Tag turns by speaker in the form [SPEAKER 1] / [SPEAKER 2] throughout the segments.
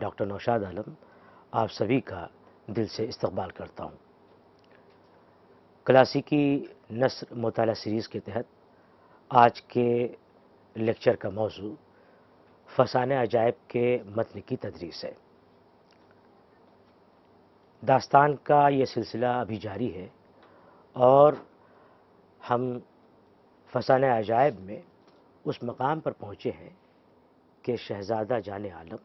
[SPEAKER 1] Doctor Naushad عالم آپ سبھی کا دل سے استقبال کرتا ہوں۔ کلاسیکی نثر مطالعہ سیریز کے تحت آج کے لیکچر کا موضوع فسانہ عجائب کے متن کی تدریس ہے۔ داستان کا یہ سلسلہ ابھی جاری ہے اور ہم فسانہ عجائب میں اس مقام پر پہنچے ہیں کہ شہزادہ جان عالم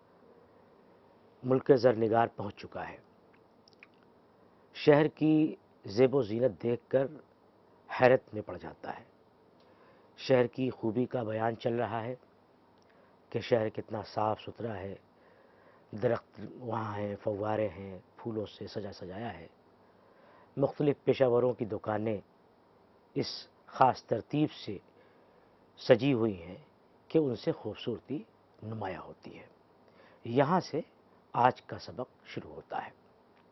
[SPEAKER 1] ملک زرنگار پہنچ چکا ہے۔ شہر کی زیب و زینت دیکھ کر حیرت میں پڑ جاتا ہے۔ شہر کی خوبی کا بیان چل رہا ہے کہ شہر کتنا صاف ستھرا ہے، درخت وہاں ہیں، فوارے ہیں، پھولوں سے سجایا ہے۔ مختلف پیشہ وروں کی دکانیں اس خاص ترتیب سے سجی ہوئی ہیں کہ ان سے خوبصورتی نمایاں ہوتی ہے۔ یہاں سے آج کا سبق شروع ہوتا ہے۔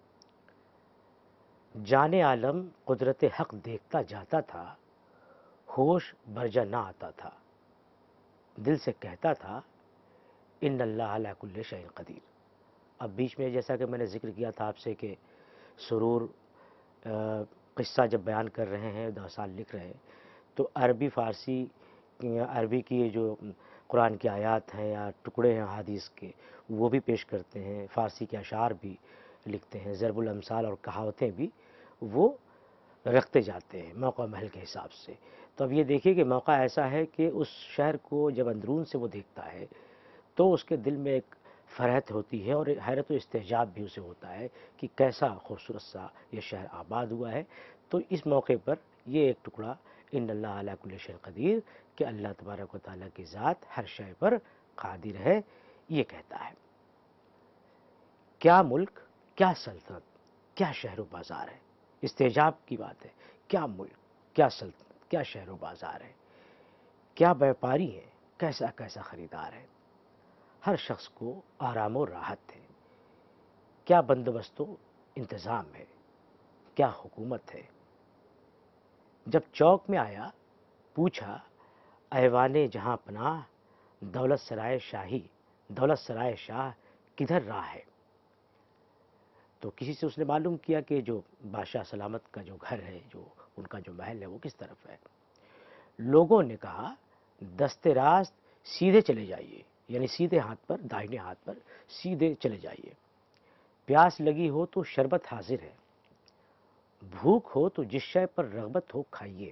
[SPEAKER 1] جان عالم قدرت حق دیکھتا جاتا تھا، ہوش برجا نہ آتا تھا، دل سے کہتا تھا ان اللہ علی کل شیء قدیر۔ اب بیچ میں جیسا کہ میں نے ذکر کیا تھا آپ سے کہ سرور قصہ جب بیان کر رہے ہیں، داستان لکھ رہے ہیں، تو عربی فارسی عربی کی جو قرآن کی آیات ہیں یا ٹکڑے ہیں حدیث کے وہ بھی پیش کرتے ہیں، فارسی کے اشعار بھی لکھتے ہیں، ضرب الامثال اور کہاوتیں بھی وہ رکھتے جاتے ہیں موقع محل کے حساب سے۔ تو اب یہ دیکھیے کہ موقع ایسا ہے کہ اس شہر کو جب اندرون سے وہ دیکھتا ہے تو اس کے دل میں ایک فرحت ہوتی ہے اور حیرت و استعجاب بھی اسے ہوتا ہے کہ کیسا خوبصورت سا یہ شہر آباد ہوا ہے۔ تو اس موقع پر یہ ایک ٹکڑا ان اللہ علی کل شیء قدیر کہ اللہ تبارک و تعالیٰ کی ذات ہر شے پر قادر ہے، یہ کہتا ہے۔ کیا ملک، کیا سلطنت، کیا شہر و بازار ہے۔ استعجاب کی بات ہے، کیا ملک، کیا سلطنت، کیا شہر و بازار ہے، کیا بیپاری ہے، کیسا کیسا خریدار ہے۔ ہر شخص کو آرام و راحت ہے، کیا بندوبست و انتظام ہے، کیا حکومت ہے۔ جب چوک میں آیا پوچھا ایوان جہاں پناہ، دولت سرائے شاہی، دولت سرائے شاہ کدھر راہ ہے۔ تو کسی سے اس نے معلوم کیا کہ جو بادشاہ سلامت کا جو گھر ہے، جو ان کا جو محل ہے وہ کس طرف ہے۔ لوگوں نے کہا دستے راست سیدھے چلے جائیے، یعنی سیدھے ہاتھ پر، داہنے ہاتھ پر سیدھے چلے جائیے۔ پیاس لگی ہو تو شربت حاضر ہے، بھوک ہو تو جس شے پر رغبت ہو کھائیے،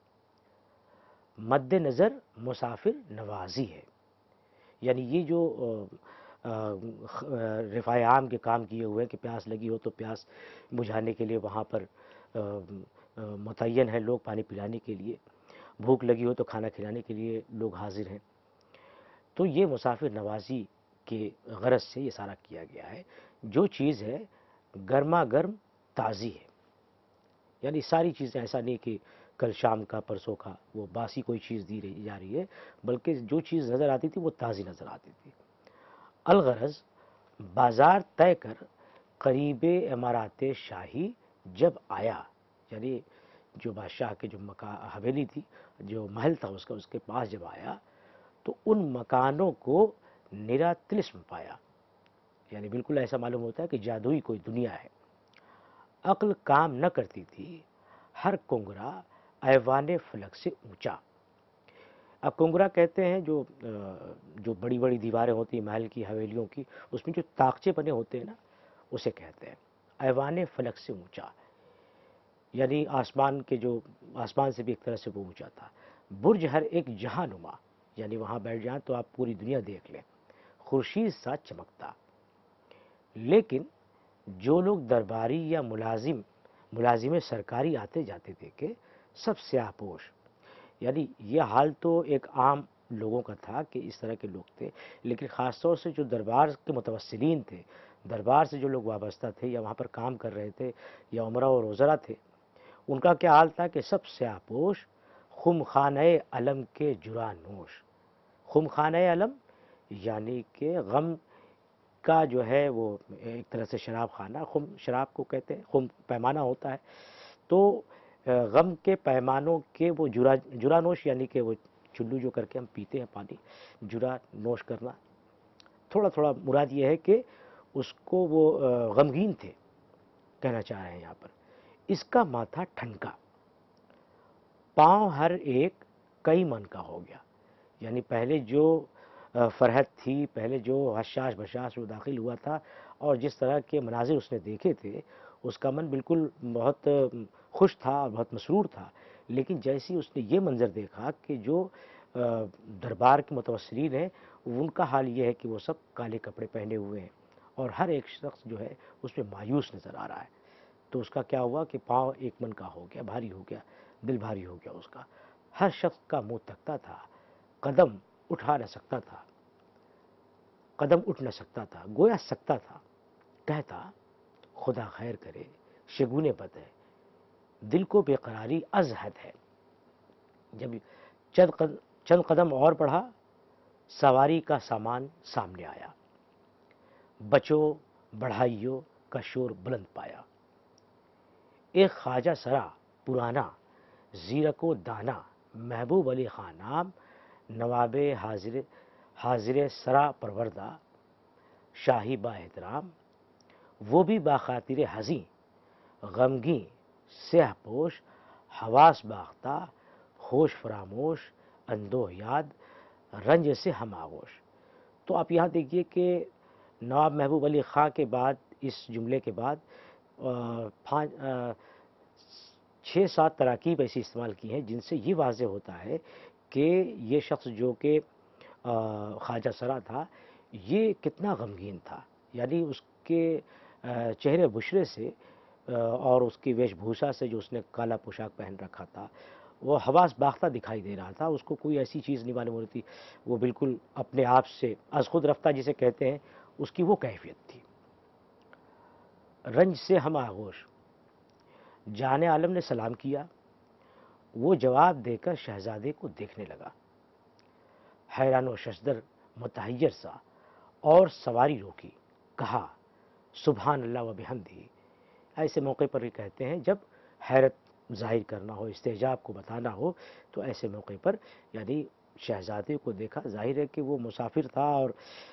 [SPEAKER 1] مد نظر مسافر نوازی ہے۔ یعنی یہ جو رفاع عام کے کام کیے ہوئے ہیں کہ پیاس لگی ہو تو پیاس بجھانے کے لیے وہاں پر متعین ہے لوگ، پانی پلانے کے لیے، بھوک لگی ہو تو کھانا کھلانے کے لیے لوگ حاضر ہیں۔ تو یہ مسافر نوازی کے غرض سے یہ سارا کیا گیا ہے۔ جو چیز ہے گرما گرم تازی ہے، یعنی ساری چیزیں ایسا نہیں کہ کل شام کا پرسوں کا وہ باسی کوئی چیز دی جا رہی ہے، بلکہ جو چیز نظر آتی تھی وہ تازی نظر آتی تھی۔ الغرض بازار طے کر قریب عمارات شاہی جب آیا، یعنی جو بادشاہ کے جو حویلی تھی، جو محل تھا اس کے پاس جب آیا تو ان مکانوں کو نرا طلسم پایا، یعنی بالکل ایسا معلوم ہوتا ہے کہ جادوئی کوئی دنیا ہے۔ عقل کام نہ کرتی تھی، ہر کنگرا ایوان فلک سے اونچا۔ اب کنگرا کہتے ہیں جو بڑی بڑی دیواریں ہوتی ہیں محل کی، حویلیوں کی، اس میں جو طاقچے بنے ہوتے ہیں نا، اسے کہتے ہیں ایوان فلک سے اونچا، یعنی آسمان سے بھی ایک طرح سے وہ اونچا تھا۔ برج ہر ایک جہاں نما، یعنی وہاں بیٹھ جائیں تو آپ پوری دنیا دیکھ لیں، خورشید سا چمکتا۔ لیکن جو لوگ درباری یا ملازم سرکاری آتے جاتے دیکھے سب سیاہ پوش، یعنی یہ حال تو ایک عام لوگوں کا تھا کہ اس طرح کے لوگ تھے، لیکن خاص طور سے جو دربار کے متوسلین تھے، دربار سے جو لوگ وابستہ تھے یا وہاں پر کام کر رہے تھے یا عمرہ اور وزراء تھے، ان کا کیا حال تھا کہ سب سیاہ پوش، خم خانہ علم کے جرعہ نوش۔ خم خانہ علم یعنی کہ غم کا جو ہے وہ ایک طرح سے شراب خانہ، خم شراب کو کہتے ہیں، خم پیمانہ ہوتا ہے، تو غم کے پیمانوں کے وہ جرعہ نوش، یعنی کہ وہ چلو جو کر کے ہم پیتے ہیں پانی، جرعہ نوش کرنا۔ تھوڑا تھوڑا مراد یہ ہے کہ اس کو وہ غمگین تھے، کہنا چاہ رہے ہیں یہاں پر۔ اس کا ماتھا ٹھنکا، پاؤں ہر ایک کئی من کا ہو گیا، یعنی پہلے جو فرحت تھی، پہلے جو حشاش بشاش وہ داخل ہوا تھا اور جس طرح کے مناظر اس نے دیکھے تھے، اس کا من بالکل بہت خوش تھا اور بہت مسرور تھا، لیکن جیسے اس نے یہ منظر دیکھا کہ جو دربار کے متوسرین ہیں ان کا حال یہ ہے کہ وہ سب کالے کپڑے پہنے ہوئے ہیں اور ہر ایک شخص جو ہے اس میں مایوس نظر آ رہا ہے، تو اس کا کیا ہوا کہ پاؤں ایک من کا ہو گیا، بھاری ہو گیا، دل بھاری ہو گیا اس کا۔ ہر شخص کا منہ تکتا تھا، قدم اٹھا نہ سکتا تھا، قدم اٹھ نہ سکتا تھا، گویا سکتا تھا، کہتا خدا خیر کرے، شگونے بد ہے، دل کو بے قراری از حد ہے۔ جب چند قدم اور بڑھا، سواری کا سامان سامنے آیا، بچوں بڑھائیوں کا شور بلند پایا، ایک خواجہ سرا پرانا، زیرک و دانا، محبوب علی خان نام، نواب حاضر سرا پروردہ، شاہی با احترام، وہ بھی باخاطر حزیں، غمگیں سیہ پوش، حواس باختہ، ہوش فراموش، اندوہ یاد، رنج سے ہم آغوش۔ تو آپ یہاں دیکھیے کہ نواب محبوب علی خان کے بعد، اس جملے کے بعد 6-7 تراکیب ایسی استعمال کی ہیں جن سے یہ واضح ہوتا ہے کہ یہ شخص جو کہ خواجہ سرا تھا یہ کتنا غمگین تھا، یعنی اس کے چہرے بشرے سے اور اس کی ویش بھوشا سے، جو اس نے کالا پوشاک پہن رکھا تھا، وہ حواس باختہ دکھائی دے رہا تھا، اس کو کوئی ایسی چیز نہیں معلوم ہو رہی تھی، وہ بالکل اپنے آپ سے از خود رفتہ جسے کہتے ہیں، اس کی وہ کیفیت تھی۔ رنج سے ہم آغوش، جان عالم نے سلام کیا، وہ جواب دے کر شہزادے کو دیکھنے لگا، حیران و ششدر، متحیر سا، اور سواری روکی، کہا سبحان اللہ و بحمدہ۔ ایسے موقع پر بھی کہتے ہیں جب حیرت ظاہر کرنا ہو، استعجاب کو بتانا ہو، تو ایسے موقع پر یعنی شہزادے کو دیکھا، ظاہر ہے کہ وہ مسافر تھا اور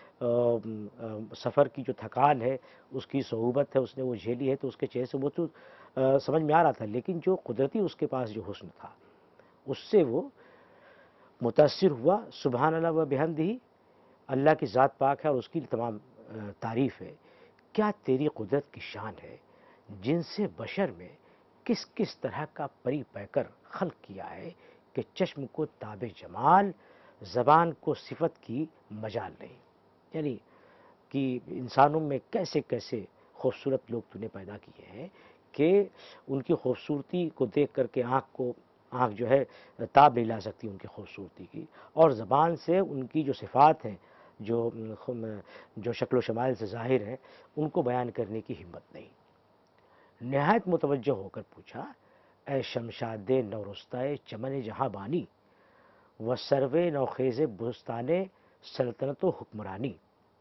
[SPEAKER 1] سفر کی جو تھکان ہے، اس کی صعوبت ہے، اس نے وہ جھیلی ہے، تو اس کے چہرے سے وہ تو سمجھ میں آ رہا تھا، لیکن جو قدرتی اس کے پاس جو حسن تھا اس سے وہ متاثر ہوا۔ سبحان اللہ و بحمدہ، اللہ کی ذات پاک ہے اور اس کی تمام تعریف ہے، کیا تیری قدرت کی شان ہے، جن سے بشر میں کس کس طرح کا پری پیکر خلق کیا ہے کہ چشم کو تاب جمال، زبان کو صفت کی مجال نہیں، یعنی کہ انسانوں میں کیسے کیسے خوبصورت لوگ تو نے پیدا کیے ہیں کہ ان کی خوبصورتی کو دیکھ کر کے آنکھ جو ہے تاب نہیں لا سکتی ان کی خوبصورتی کی، اور زبان سے ان کی جو صفات ہیں، جو شکل و شمائل سے ظاہر ہیں، ان کو بیان کرنے کی ہمت نہیں۔ نہایت متوجہ ہو کر پوچھا، اے شمشاد نورستائے چمن جہاں بانی، و سروے نوخیز بستان سلطنت و حکمرانی،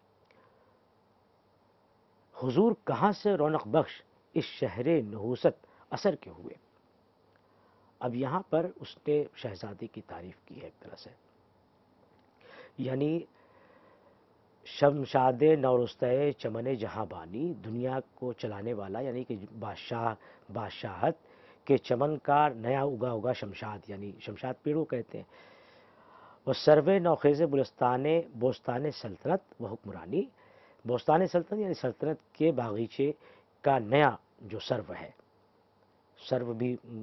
[SPEAKER 1] حضور کہاں سے رونق بخش اس شہر نحوست اثر کے ہوئے۔ اب یہاں پر اس نے شہزادی کی تعریف کی ہے ایک طرح سے، یعنی شمشاد نورستائے چمن جہاں بانی، دنیا کو چلانے والا، یعنی کہ بادشاہت کے چمن کا نیا اگا شمشاد، یعنی شمشاد پیڑوں کہتے ہیں، وہ سروے نوخیز بوستان سلطنت و حکمرانی، بوستان سلطنت یعنی سلطنت کے باغیچے کا نیا جو سرو ہے، سرو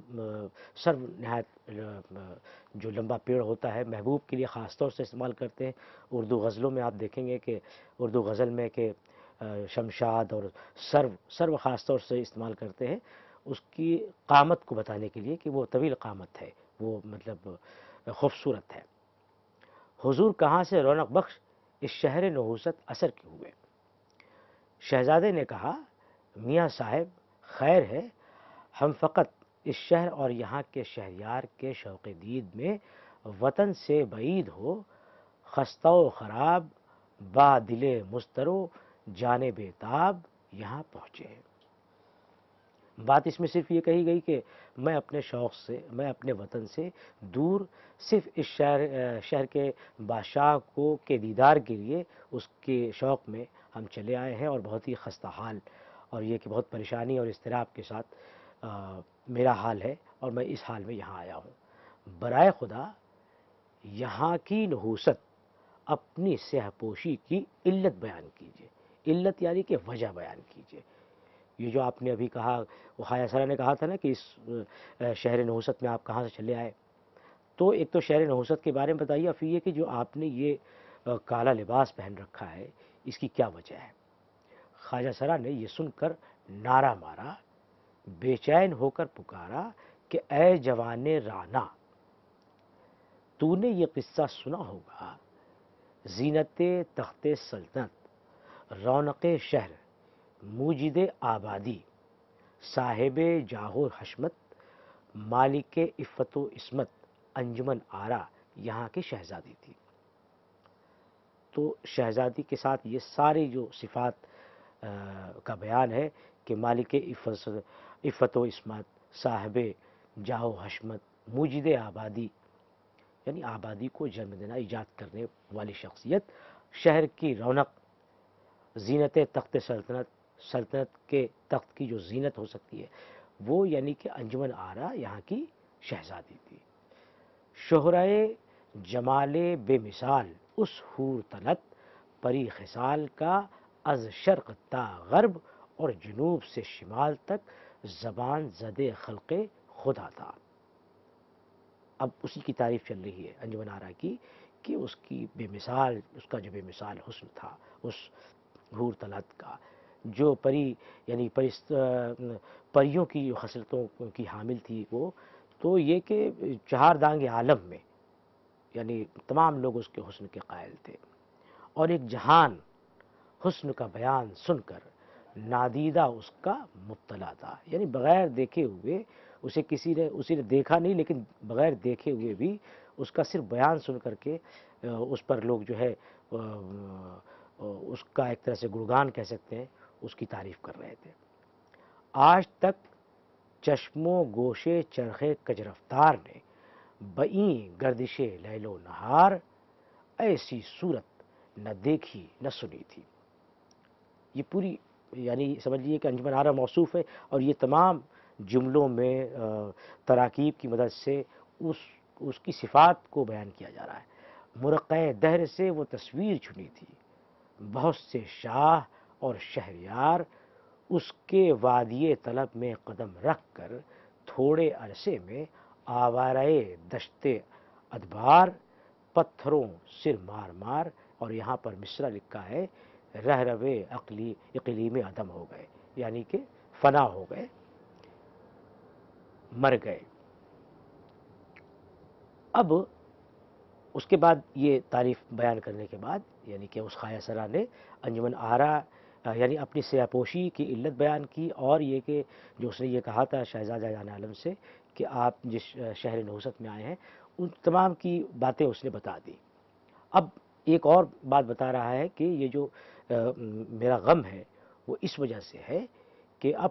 [SPEAKER 1] نہایت جو لمبا پیڑ ہوتا ہے، محبوب کے لیے خاص طور سے استعمال کرتے ہیں۔ اردو غزلوں میں آپ دیکھیں گے کہ اردو غزل میں کہ شمشاد اور سرو خاص طور سے استعمال کرتے ہیں اس کی قامت کو بتانے کے لیے کہ وہ طویل قامت ہے، وہ مطلب خوبصورت ہے۔ حضور کہاں سے رونق بخش اس شہر نحوست اثر کے ہوئے۔ شہزادے نے کہا، میاں صاحب خیر ہے، ہم فقط اس شہر اور یہاں کے شہریار کے شوق دید میں وطن سے بعید ہو، خستہ و خراب، با دل مضطر و جان بے تاب یہاں پہنچے ہیں۔ بات اس میں صرف یہ کہی گئی کہ میں اپنے شوق سے، میں اپنے وطن سے دور صرف اس شہر کے بادشاہ کو کے دیدار کے لیے اس کے شوق میں ہم چلے آئے ہیں، اور بہت ہی خستہ حال اور یہ کہ بہت پریشانی اور اضطراب کے ساتھ میرا حال ہے، اور میں اس حال میں یہاں آیا ہوں۔ برائے خدا یہاں کی نحوست اپنی سیاہ پوشی کی علت بیان کیجیے، علت یعنی کہ وجہ بیان کیجیے۔ یہ جو آپ نے ابھی کہا، وہ خواجہ سرا نے کہا تھا نا کہ اس شہر نحوست میں آپ کہاں سے چلے آئے، تو ایک تو شہر نحوست کے بارے میں بتائیے، اور پھر یہ کہ جو آپ نے یہ کالا لباس پہن رکھا ہے اس کی کیا وجہ ہے۔ خواجہ سرا نے یہ سن کر نعرہ مارا، بے چین ہو کر پکارا کہ اے جوان رانا، تو نے یہ قصہ سنا ہوگا، زینت تخت سلطنت، رونق شہر، موجد آبادی، صاحب جاہ و حشمت، مالک عفت و عصمت انجمن آرا یہاں کی شہزادی تھی۔ تو شہزادی کے ساتھ یہ ساری جو صفات کا بیان ہے کہ مالک عفت و عصمت، صاحب جاہ و حشمت، موجد آبادی، یعنی آبادی کو جنم دینا، ایجاد کرنے والی شخصیت، شہر کی رونق، زینت تخت سلطنت، سلطنت کے تخت کی جو زینت ہو سکتی ہے وہ یعنی کہ انجمن آرا یہاں کی شہزادی تھی۔ شہرائے جمال بے مثال اس حور طلت، پری خصال کا از شرق تا غرب اور جنوب سے شمال تک زبان زدے خلق خدا تھا۔ اب اسی کی تعریف چل رہی ہے انجمن آرا کی کہ اس کی بے مثال، اس کا جو بے مثال حسن تھا اس حور طلعت کا، جو پری یعنی پریوں کی خصلتوں کی حامل تھی وہ، تو یہ کہ چہار دانگ عالم میں یعنی تمام لوگ اس کے حسن کے قائل تھے، اور ایک جہان حسن کا بیان سن کر نادیدہ اس کا مبتلا تھا، یعنی بغیر دیکھے ہوئے اسی نے دیکھا نہیں، لیکن بغیر دیکھے ہوئے بھی اس کا صرف بیان سن کر کے اس پر لوگ جو ہے اس کا ایک طرح سے گڑگان کہہ سکتے ہیں، اس کی تعریف کر رہے تھے۔ آج تک چشم و گوشے چرخے کجرفتار نے بئیں گردش لیل و نہار، ایسی صورت نہ دیکھی نہ سنی تھی۔ یہ پوری یعنی سمجھ لیجیے کہ انجمن آرا موصوف ہے، اور یہ تمام جملوں میں تراکیب کی مدد سے اس کی صفات کو بیان کیا جا رہا ہے۔ مرقع دہر سے وہ تصویر چنی تھی، بہت سے شاہ اور شہریار اس کے وادی طلب میں قدم رکھ کر تھوڑے عرصے میں آوارۂ دشت ادبار، پتھروں سر مار مار، اور یہاں پر مصرع لکھا ہے رہ روے اقلیم عدم ہو گئے، یعنی کہ فنا ہو گئے، مر گئے۔ اب اس کے بعد یہ تعریف بیان کرنے کے بعد یعنی کہ اس خواجہ سرا نے انجمن آرا یعنی اپنی سیاپوشی کی علت بیان کی، اور یہ کہ جو اس نے یہ کہا تھا شہزادہ جان عالم سے کہ آپ جس شہر نحوست میں آئے ہیں، ان تمام کی باتیں اس نے بتا دی۔ اب ایک اور بات بتا رہا ہے کہ یہ جو میرا غم ہے وہ اس وجہ سے ہے کہ اب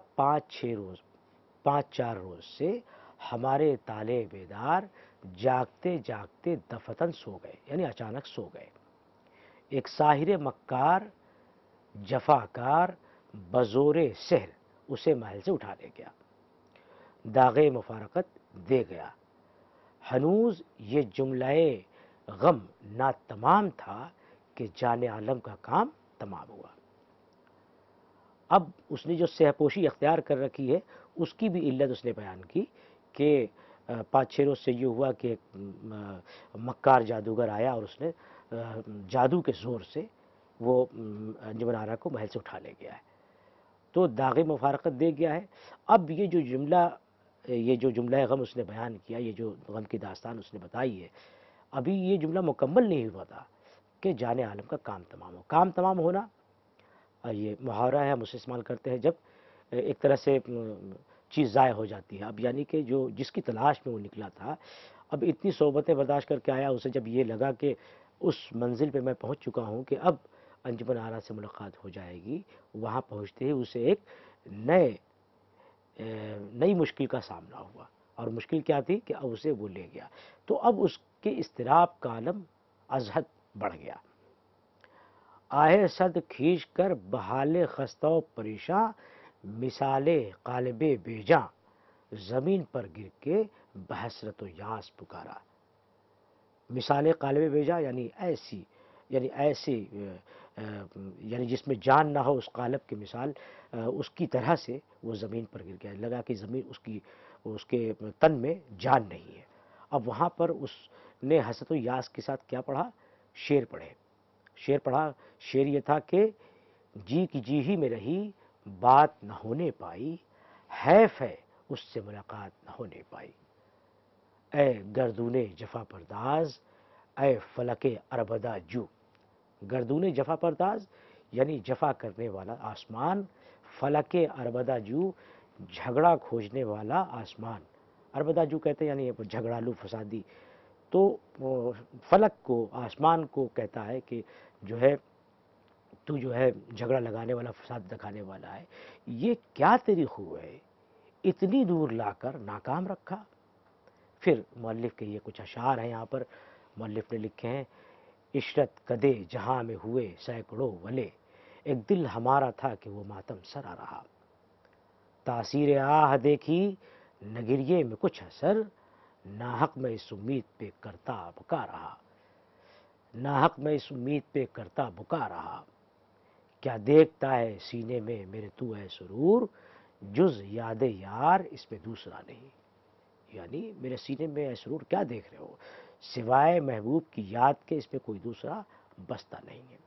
[SPEAKER 1] 5-4 روز سے ہمارے تالے بیدار جاگتے جاگتے دفتن سو گئے، یعنی اچانک سو گئے۔ ایک ساحر مکار جفاکار بزور سحر اسے محل سے اٹھا لے گیا، داغ مفارقت دے گیا۔ ہنوز یہ جملہ غم نا تمام تھا کہ جان عالم کا کام تمام ہوا۔ اب اس نے جو سیاپوشی اختیار کر رکھی ہے اس کی بھی علت اس نے بیان کی کہ 5-6 روز سے یہ ہوا کہ مکار جادوگر آیا اور اس نے جادو کے زور سے وہ انجمن آرا کو محل سے اٹھا لے گیا ہے، تو داغ مفارقت دے گیا ہے۔ اب یہ جو جملہ غم اس نے بیان کیا، یہ جو غم کی داستان اس نے بتائی ہے، ابھی یہ جملہ مکمل نہیں ہوا تھا کہ جان عالم کا کام تمام ہو۔ کام تمام ہونا یہ محاورہ ہے، ہم اسے استعمال کرتے ہیں جب ایک طرح سے چیز ضائع ہو جاتی ہے۔ اب یعنی کہ جس کی تلاش میں وہ نکلا تھا، اب اتنی صحبتیں برداشت کر کے آیا، اسے جب یہ لگا کہ اس منزل پہ میں پہنچ چکا ہوں کہ اب انجمن آرا سے ملاقات ہو جائے گی، وہاں پہنچتے ہی اسے ایک نئے نئی مشکل کا سامنا ہوا، اور مشکل کیا تھی کہ اب اسے وہ لے گیا، تو اب اس کے اضطراب کا عالم از حد بڑھ گیا۔ آہ صد کھینچ کر بحال خستہ و پریشاں، مثال قالب بیجاں، زمین پر گر کے بحسرت و یاس پکارا۔ مثال قالب بیجا یعنی ایسی، یعنی ایسی یعنی جس میں جان نہ ہو، اس قالب کی مثال اس کی طرح سے وہ زمین پر گر گیا، لگا کہ زمین اس کے تن میں جان نہیں ہے۔ اب وہاں پر اس نے حسرت و یاس کے ساتھ کیا پڑھا؟ شعر پڑھے، شعر پڑھا۔ شعر یہ تھا کہ جی کی جی ہی میں رہی، بات نہ ہونے پائی، حیف ہے اس سے ملاقات نہ ہونے پائی۔ اے گردون جفا پرداز، اے فلک اربدہ جو۔ گردون جفا پرداز یعنی جفا کرنے والا آسمان، فلک اربدہ جو جھگڑا کھوجنے والا آسمان۔ اربدہ جو کہتے ہیں یعنی جھگڑالو فسادی، تو فلک کو، آسمان کو کہتا ہے کہ جو ہے تو جو ہے جھگڑا لگانے والا، فساد دکھانے والا ہے، یہ کیا تیری خو ہے، اتنی دور لا کر ناکام رکھا۔ پھر مؤلف کے یہ کچھ اشعار ہیں یہاں پر مؤلف نے لکھے ہیں۔ عشرت کدے جہاں میں ہوئے سینکڑوں ولے، ایک دل ہمارا تھا کہ وہ ماتم سرا رہا۔ تاثیر آہ دیکھی نگریے میں کچھ اثر، ناحق میں اس امید پہ کرتا بکا رہا۔ ناحق میں اس امید پہ کرتا بکا رہا۔ کیا دیکھتا ہے سینے میں میرے تو ہے سرور، جز یاد یار اس میں دوسرا نہیں۔ یعنی میرے سینے میں ہے سرور، کیا دیکھ رہے ہو، سوائے محبوب کی یاد کے اس میں کوئی دوسرا بستا نہیں ہے۔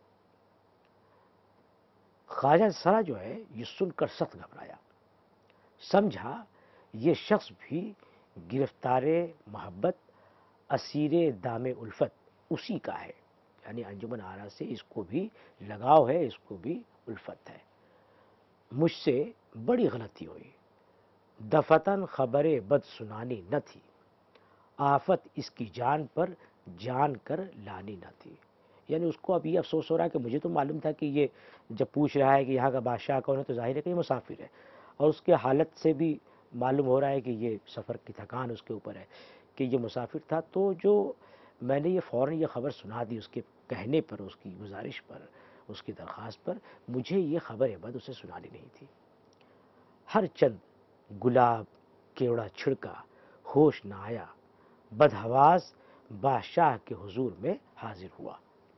[SPEAKER 1] خواجہ سرا جو ہے یہ سن کر سخت گھبرایا، سمجھا یہ شخص بھی گرفتار محبت، اسیر دام الفت اسی کا ہے، یعنی انجمن آرا سے اس کو بھی لگاؤ ہے، اس کو بھی الفت ہے۔ مجھ سے بڑی غلطی ہوئی، دفتن خبر بد سنانی نہ تھی، آفت اس کی جان پر جان کر لانی نہ تھی۔ یعنی اس کو اب یہ افسوس ہو رہا ہے کہ مجھے تو معلوم تھا کہ یہ جب پوچھ رہا ہے کہ یہاں کا بادشاہ کون ہے تو ظاہر ہے کہ یہ مسافر ہے، اور اس کے حالت سے بھی معلوم ہو رہا ہے کہ یہ سفر کی تھکان اس کے اوپر ہے کہ یہ مسافر تھا۔ تو جو میں نے یہ فوراً یہ خبر سنا دی اس کے کہنے پر، اس کی گزارش پر، اس کی درخواست پر، مجھے یہ خبر بد اسے سنانی نہیں تھی۔ ہر چند گلاب کیوڑا چھڑکا، ہوش نہ آیا، بدحواس بادشاہ کے حضور میں حاضر ہوا۔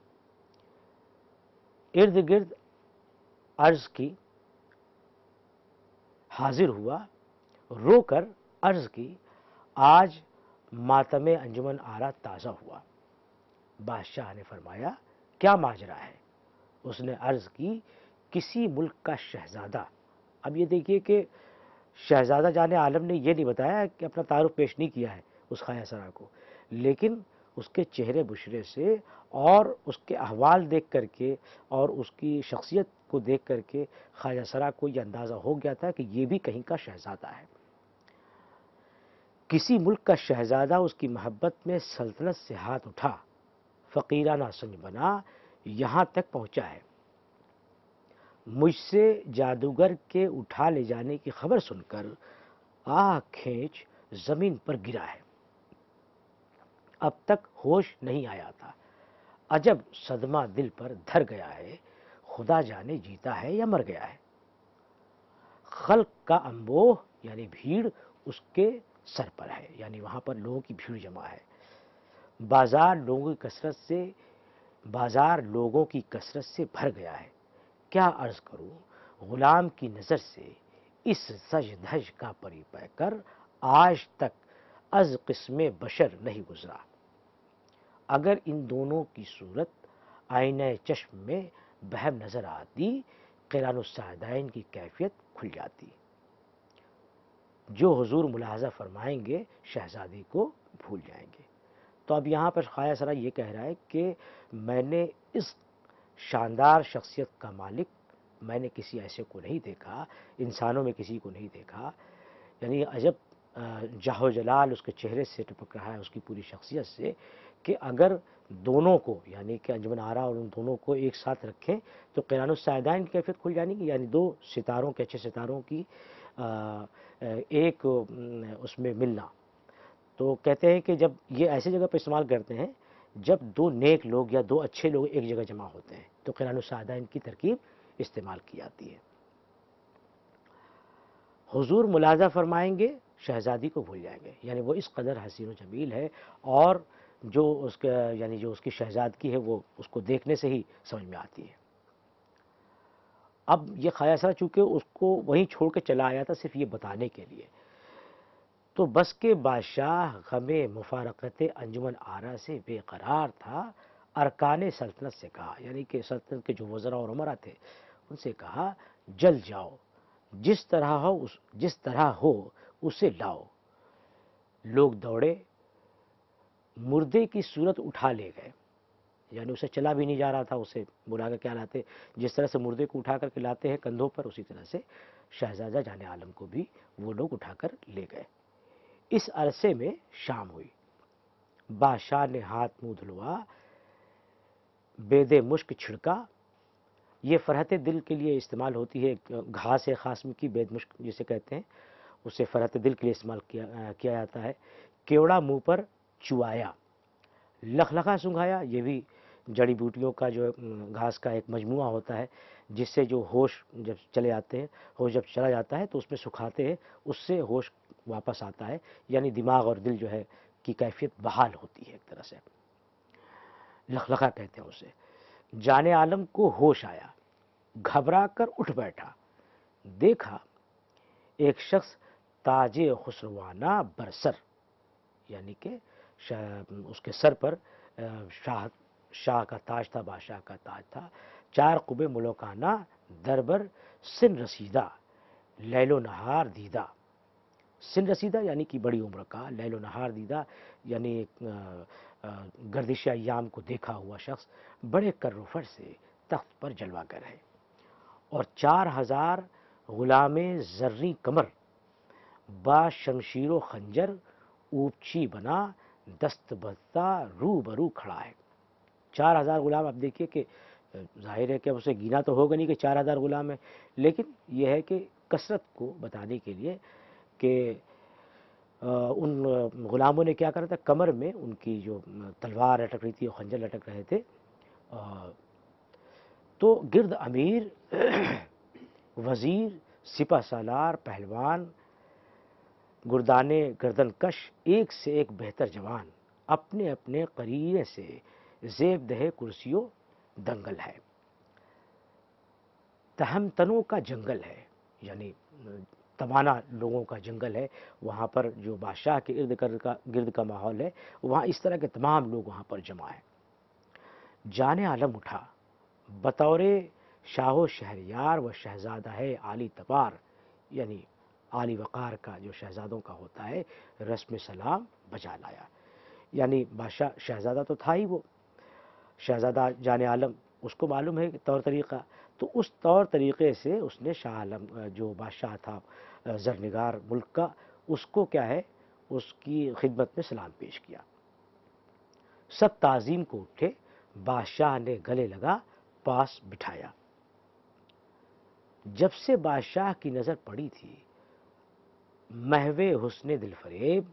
[SPEAKER 1] ارد گرد عرض کی، حاضر ہوا، رو کر عرض کی، آج ماتم انجمن آرا تازہ ہوا۔ بادشاہ نے فرمایا کیا ماجرا ہے؟ اس نے عرض کی کسی ملک کا شہزادہ۔ اب یہ دیکھیے کہ شہزادہ جان عالم نے یہ نہیں بتایا کہ اپنا تعارف پیش نہیں کیا ہے اس خواجہ سرا کو، لیکن اس کے چہرے بشرے سے اور اس کے احوال دیکھ کر کے اور اس کی شخصیت کو دیکھ کر کے خواجہ سرا کو یہ اندازہ ہو گیا تھا کہ یہ بھی کہیں کا شہزادہ ہے۔ کسی ملک کا شہزادہ اس کی محبت میں سلطنت سے ہاتھ اٹھا، فقیرانہ سنج بنا یہاں تک پہنچا ہے۔ مجھ سے جادوگر کے اٹھا لے جانے کی خبر سن کر آہ کھینچ زمین پر گرا ہے، اب تک ہوش نہیں آیا تھا۔ عجب صدمہ دل پر دھر گیا ہے، خدا جانے جیتا ہے یا مر گیا ہے۔ خلق کا انبوہ یعنی بھیڑ اس کے سر پر ہے، یعنی وہاں پر لوگوں کی بھیڑ جمع ہے۔ بازار لوگوں کی کثرت سے بھر گیا ہے۔ کیا عرض کروں غلام کی نظر سے اس سج دھج کا پری پہ کر، آج تک از قسم بشر نہیں گزرا۔ اگر ان دونوں کی صورت آئینہ چشم میں بہم نظر آتی، قران السعدین کی کیفیت کھل جاتی۔ جو حضور ملاحظہ فرمائیں گے شہزادی کو بھول جائیں گے۔ تو اب یہاں پر خواجہ سرا یہ کہہ رہا ہے کہ میں نے اس شاندار شخصیت کا مالک میں نے کسی ایسے کو نہیں دیکھا، انسانوں میں کسی کو نہیں دیکھا۔ یعنی عجب جاہ و جلال اس کے چہرے سے ٹپک رہا ہے، اس کی پوری شخصیت سے، کہ اگر دونوں کو یعنی کہ انجمن آرا اور ان دونوں کو ایک ساتھ رکھیں تو قران السعدین کی کیفیت کھل جانی گی، یعنی دو ستاروں کے، اچھے ستاروں کی ایک اس میں ملنا. تو کہتے ہیں کہ جب یہ ایسی جگہ پہ استعمال کرتے ہیں جب دو نیک لوگ یا دو اچھے لوگ ایک جگہ جمع ہوتے ہیں تو قران السعادہ ان کی ترکیب استعمال کی جاتی ہے. حضور ملاحظہ فرمائیں گے شہزادی کو بھول جائیں گے، یعنی وہ اس قدر حسین و جمیل ہے اور جو اس کا یعنی جو اس کی شہزادگی ہے وہ اس کو دیکھنے سے ہی سمجھ میں آتی ہے. اب یہ خیاسہ چونکہ اس کو وہیں چھوڑ کے چلا آیا تھا صرف یہ بتانے کے لیے، تو بس کے بادشاہ غم مفارقت انجمن آرا سے بے قرار تھا. ارکان سلطنت سے کہا، یعنی کہ سلطنت کے جو وزراء اور امراء تھے ان سے کہا جل جاؤ، جس طرح ہو اسے لاؤ. لوگ دوڑے، مردے کی صورت اٹھا لے گئے، یعنی اسے چلا بھی نہیں جا رہا تھا، اسے بلا کے کیا لاتے، جس طرح سے مردے کو اٹھا کر کے لاتے ہیں کندھوں پر اسی طرح سے شہزادہ جان عالم کو بھی وہ لوگ اٹھا کر لے گئے. اس عرصے میں شام ہوئی. بادشاہ نے ہاتھ منہ دھلوا، بید مشک چھڑکا. یہ فرحت دل کے لیے استعمال ہوتی ہے، گھاس ہے خاص کی بید مشک جسے کہتے ہیں، اسے فرحت دل کے لیے استعمال کیا جاتا ہے. کیوڑا منہ پر چوایا، لخلخا سنگھایا. یہ بھی جڑی بوٹیوں کا جو گھاس کا ایک مجموعہ ہوتا ہے جس سے جو ہوش جب چلے آتے ہیں، ہوش جب چلا جاتا ہے تو اس میں سکھاتے ہیں، اس سے ہوش واپس آتا ہے، یعنی دماغ اور دل جو ہے کی کیفیت بحال ہوتی ہے ایک طرح سے. لخلخا کہتے ہیں اسے. جان عالم کو ہوش آیا، گھبرا کر اٹھ بیٹھا. دیکھا ایک شخص تاج خسروانہ برسر، یعنی کہ اس کے سر پر شاہ کا تاج تھا، بادشاہ کا تاج تھا. چار قبے ملوکانہ دربر سن رسیدہ، لیل و نہار دیدہ. سن رسیدہ یعنی کہ بڑی عمر کا، لیل و نہار دیدہ یعنی گردش ایام کو دیکھا ہوا شخص، بڑے کر و فر سے تخت پر جلوہ گر ہے. اور 4000 غلام زریں کمر با شمشیر و خنجر اوپچی بنا دست بستہ رو برو کھڑا ہے. 4000 غلام. اب دیکھیے کہ ظاہر ہے کہ اب اسے گینا تو ہوگا نہیں کہ 4000 غلام ہیں، لیکن یہ ہے کہ کثرت کو بتانے کے لیے کہ ان غلاموں نے کیا کرا تھا، کمر میں ان کی جو تلوار لٹک رہی تھی اور خنجر لٹک رہے تھے. تو گرد امیر وزیر سپہ سالار پہلوان گردانے گردن کش ایک سے ایک بہتر جوان، اپنے اپنے قرینے سے زیب دہ کرسیوں دنگل ہے. تہمتنوں کا جنگل ہے، یعنی توانا لوگوں کا جنگل ہے. وہاں پر جو بادشاہ کے گرد کا ماحول ہے، وہاں اس طرح کے تمام لوگ وہاں پر جمع ہیں. جان عالم اٹھا بطور شاہ و شہریار و شہزادہ ہے عالی تبار، یعنی عالی وقار کا جو شہزادوں کا ہوتا ہے، رسم سلام بجا لایا. یعنی بادشاہ شہزادہ تو تھا ہی، وہ شہزادہ جان عالم اس کو معلوم ہے طور طریقہ، تو اس طور طریقے سے اس نے شاہ عالم جو بادشاہ تھا زرنگار ملک کا، اس کو کیا ہے، اس کی خدمت میں سلام پیش کیا. سب تعظیم کو اٹھے، بادشاہ نے گلے لگا پاس بٹھایا. جب سے بادشاہ کی نظر پڑی تھی محو حسن دل فریب،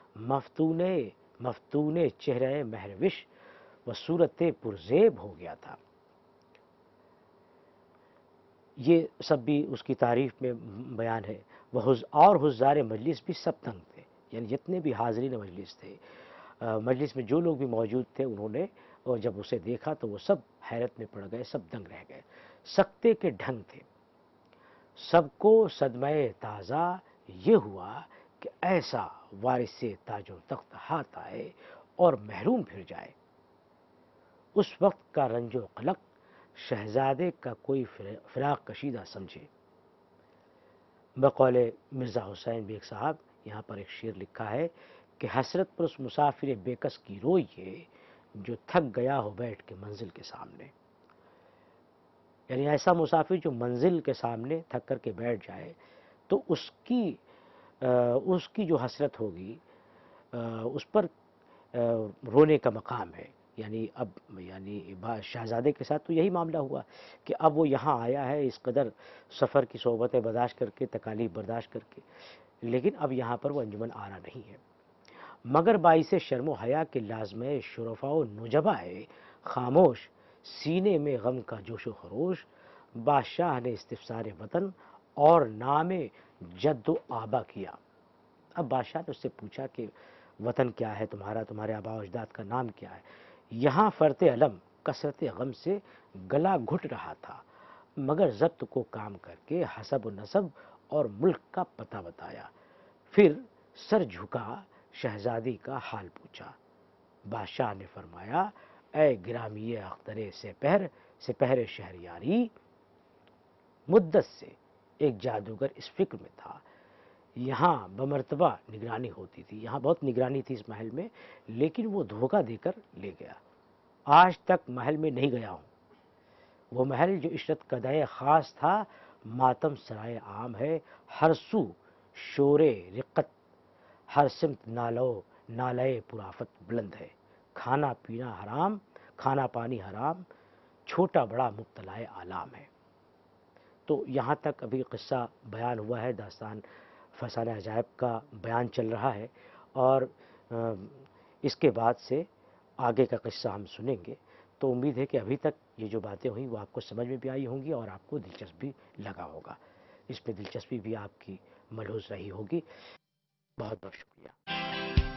[SPEAKER 1] مفتون چہرہ مہروش و صورت پرزیب ہو گیا تھا. یہ سب بھی اس کی تعریف میں بیان ہے. اور حضار مجلس بھی سب تنگ تھے، یعنی جتنے بھی حاضرین مجلس تھے، مجلس میں جو لوگ بھی موجود تھے، انہوں نے اور جب اسے دیکھا تو وہ سب حیرت میں پڑ گئے، سب دنگ رہ گئے. سکتے کے ڈھنگ تھے. سب کو صدمہ تازہ یہ ہوا کہ ایسا وارث تاج و تخت ہاتھ آئے اور محروم پھر جائے. اس وقت کا رنج و قلق شہزادے کا کوئی فراق کشیدہ سمجھے. بقول مرزا حسین بیگ صاحب یہاں پر ایک شعر لکھا ہے کہ حسرت پر اس مسافر بے کس کی روئیے جو تھک گیا ہو بیٹھ کے منزل کے سامنے. یعنی ایسا مسافر جو منزل کے سامنے تھک کر کے بیٹھ جائے تو اس کی جو حسرت ہوگی اس پر رونے کا مقام ہے. یعنی اب یعنی شہزادے کے ساتھ تو یہی معاملہ ہوا کہ اب وہ یہاں آیا ہے اس قدر سفر کی صحبتیں برداشت کر کے، تکالیف برداشت کر کے، لیکن اب یہاں پر وہ انجمن آرا نہیں ہے، مگر باعث شرم و حیا کے لازمِ شرفا و نجبا ہے خاموش، سینے میں غم کا جوش و خروش، بادشاہ نے استفسار وطن اور نام جد و آبا کیا۔ اب بادشاہ نے اس سے پوچھا کہ وطن کیا ہے تمہارا، تمہارے آبا و اجداد کا نام کیا ہے؟ یہاں فرط علم کثرت غم سے گلا گھٹ رہا تھا، مگر ضبط کو کام کر کے حسب و نسب اور ملک کا پتہ بتایا، پھر سر جھکا شہزادی کا حال پوچھا۔ بادشاہ نے فرمایا، اے گرامی اختر سپہر شہریاری، مدت سے ایک جادوگر اس فکر میں تھا، یہاں بمرتبہ نگرانی ہوتی تھی، یہاں بہت نگرانی تھی اس محل میں، لیکن وہ دھوکہ دے کر لے گیا، آج تک محل میں نہیں گیا ہوں، وہ محل جو عشرت قدائے خاص تھا ماتم سرائے عام ہے، ہر سو شور رقت، ہر سمت نالے پرافت بلند ہے، کھانا پینا حرام، کھانا پانی حرام، چھوٹا بڑا مبتلائے آلام ہے۔ تو یہاں تک ابھی قصہ بیان ہوا ہے، داستان فسانہ عجائب کا بیان چل رہا ہے، اور اس کے بعد سے آگے کا قصہ ہم سنیں گے۔ تو امید ہے کہ ابھی تک یہ جو باتیں ہوئیں وہ آپ کو سمجھ میں بھی آئی ہوں گی اور آپ کو دلچسپ بھی لگا ہوگا، اس پہ دلچسپی بھی آپ کی ملحوظ رہی ہوگی۔ بہت بہت شکریہ۔